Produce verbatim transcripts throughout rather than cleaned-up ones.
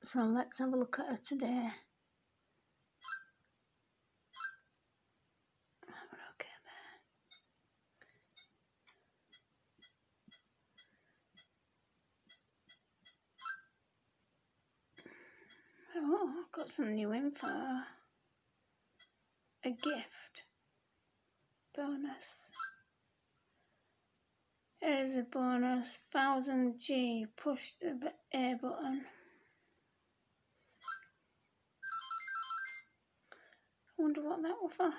So let's have a look at her today. Okay there. Oh, I've got some new info. A gift bonus. Here is a bonus. one thousand G. Push the A button. I wonder what that will for.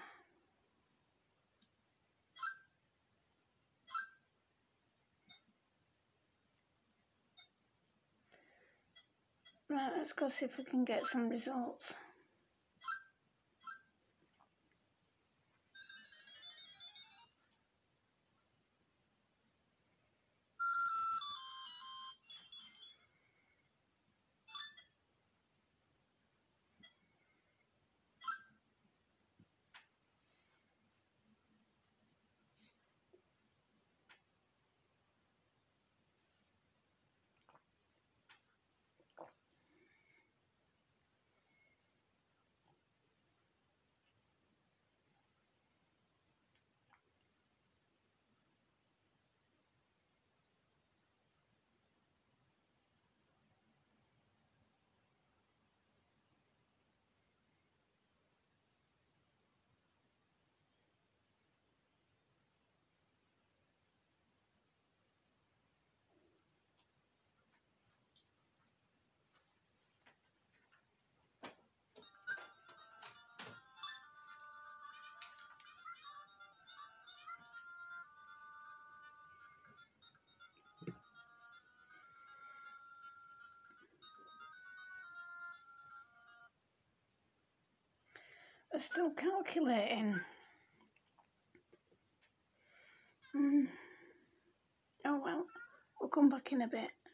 Right, let's go see if we can get some results. We're still calculating. Mm. Oh well, we'll come back in a bit.